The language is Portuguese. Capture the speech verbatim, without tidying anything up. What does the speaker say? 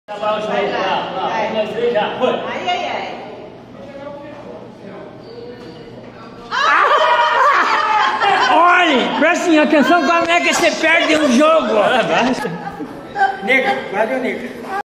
Vai lá, vai. Um, dois, três, já, foi. Ai, ai, ai. Olha, presta atenção como é que você perde um jogo. Nega, guarda o nega.